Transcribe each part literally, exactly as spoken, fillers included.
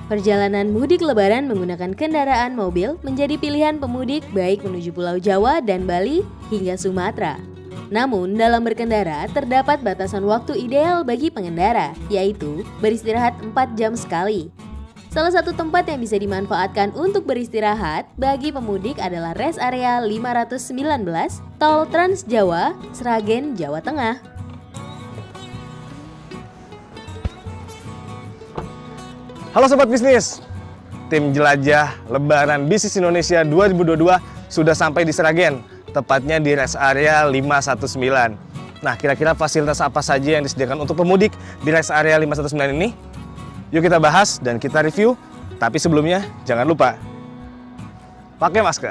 Perjalanan mudik lebaran menggunakan kendaraan mobil menjadi pilihan pemudik baik menuju Pulau Jawa dan Bali hingga Sumatera. Namun dalam berkendara terdapat batasan waktu ideal bagi pengendara, yaitu beristirahat empat jam sekali. Salah satu tempat yang bisa dimanfaatkan untuk beristirahat bagi pemudik adalah rest area lima ratus sembilan belas Tol Trans Jawa, Sragen, Jawa Tengah. Halo Sobat Bisnis, tim jelajah Lebaran Bisnis Indonesia dua ribu dua puluh dua sudah sampai di Sragen, tepatnya di rest area lima satu sembilan. Nah, kira-kira fasilitas apa saja yang disediakan untuk pemudik di rest area lima satu sembilan ini? Yuk kita bahas dan kita review, tapi sebelumnya jangan lupa pakai masker.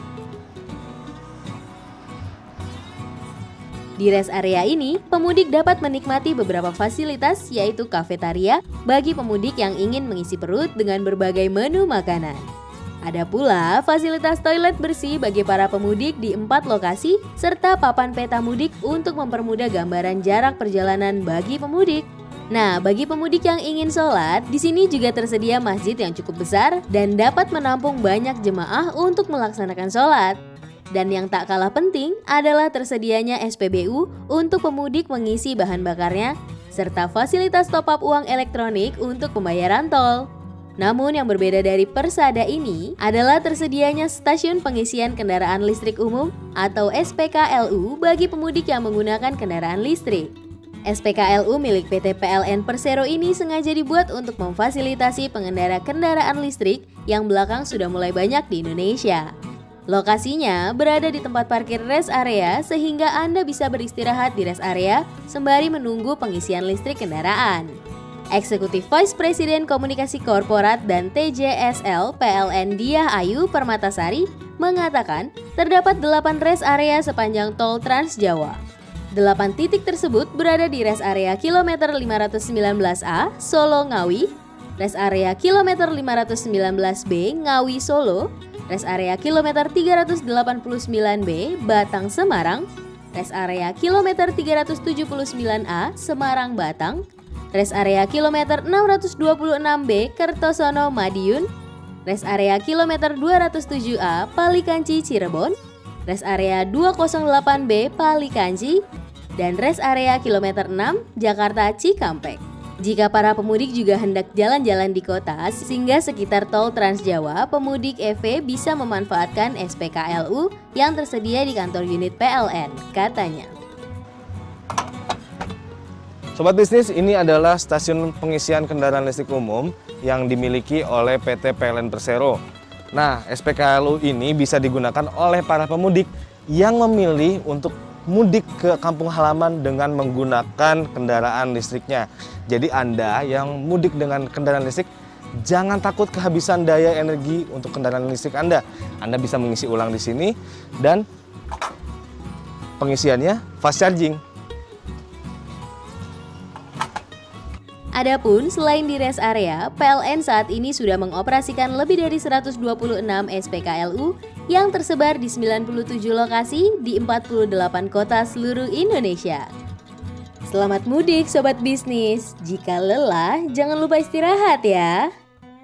Di rest area ini, pemudik dapat menikmati beberapa fasilitas yaitu kafetaria bagi pemudik yang ingin mengisi perut dengan berbagai menu makanan. Ada pula fasilitas toilet bersih bagi para pemudik di empat lokasi serta papan peta mudik untuk mempermudah gambaran jarak perjalanan bagi pemudik. Nah, bagi pemudik yang ingin sholat, di sini juga tersedia masjid yang cukup besar dan dapat menampung banyak jemaah untuk melaksanakan sholat. Dan yang tak kalah penting adalah tersedianya S P B U untuk pemudik mengisi bahan bakarnya, serta fasilitas top-up uang elektronik untuk pembayaran tol. Namun yang berbeda dari Persada ini adalah tersedianya stasiun pengisian kendaraan listrik umum atau S P K L U bagi pemudik yang menggunakan kendaraan listrik. S P K L U milik P T P L N Persero ini sengaja dibuat untuk memfasilitasi pengendara kendaraan listrik yang belakang sudah mulai banyak di Indonesia. Lokasinya berada di tempat parkir rest area sehingga Anda bisa beristirahat di rest area sembari menunggu pengisian listrik kendaraan. Eksekutif Vice President Komunikasi Korporat dan T J S L P L N Diah Ayu Permatasari mengatakan terdapat delapan rest area sepanjang tol Trans Jawa. Delapan titik tersebut berada di rest area kilometer lima ratus sembilan belas A Solo Ngawi, rest area kilometer lima ratus sembilan belas B Ngawi Solo, rest area kilometer tiga ratus delapan puluh sembilan B Batang Semarang, rest area kilometer tiga ratus tujuh puluh sembilan A Semarang Batang, rest area kilometer enam ratus dua puluh enam B Kertosono Madiun, rest area kilometer dua ratus tujuh A Palikanci Cirebon, rest area dua nol delapan B Palikanci, dan rest area kilometer enam Jakarta Cikampek. Jika para pemudik juga hendak jalan-jalan di kota sehingga sekitar tol Trans Jawa, pemudik E V bisa memanfaatkan S P K L U yang tersedia di kantor unit P L N, katanya. Sobat Bisnis, ini adalah stasiun pengisian kendaraan listrik umum yang dimiliki oleh P T P L N Persero. Nah, S P K L U ini bisa digunakan oleh para pemudik yang memilih untuk mudik ke kampung halaman dengan menggunakan kendaraan listriknya. Jadi Anda yang mudik dengan kendaraan listrik, jangan takut kehabisan daya energi untuk kendaraan listrik Anda. Anda bisa mengisi ulang di sini dan pengisiannya fast charging. Adapun selain di rest area, P L N saat ini sudah mengoperasikan lebih dari seratus dua puluh enam S P K L U yang tersebar di sembilan puluh tujuh lokasi di empat puluh delapan kota seluruh Indonesia. Selamat mudik Sobat Bisnis, jika lelah jangan lupa istirahat ya.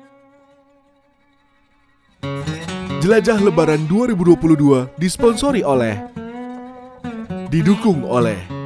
Jelajah Lebaran dua ribu dua puluh dua disponsori oleh, didukung oleh